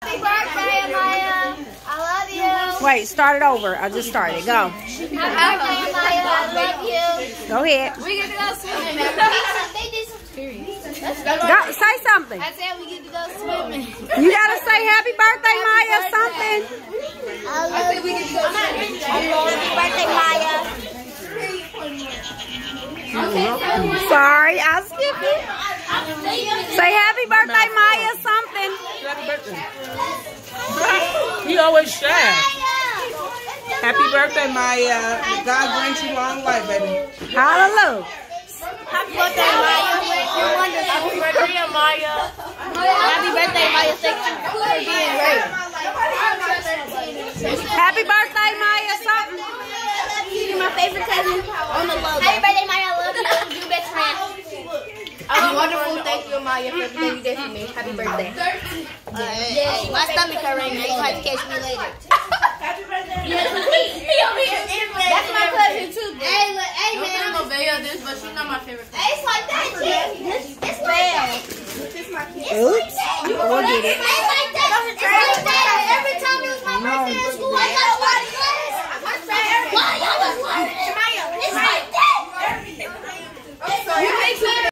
Happy birthday, Amya. I love you. Wait, start it over. I just started. Go. Happy birthday, Amya. I love you. Go ahead. We get to go swimming. They did some serious. Go, say something. I said we get to go swimming. You gotta say happy birthday, Maya, something. I love you. Happy birthday, Maya. Sorry, I skipped it. Say happy birthday, Maya, something. Happy birthday. He always shy. Happy birthday, Maya. God grant you long life, baby. Hallelujah. Happy birthday, Maya. You're wonderful. Happy birthday, Maya. Happy birthday, Maya. Thank you for being great. Happy birthday, Maya, something. You're my favorite cousin on the logo. Happy birthday, Maya. I love you. You best friend. I'm wonderful. Thank you, Maya, for everything you did for me. Happy birthday. Yeah, my stomach hurt right now. You have to catch me later. Happy birthday. That's my cousin too. Hey, man. I'm gonna video this, but she's not my favorite. Hey, it's like that, G. It's bad. Oops.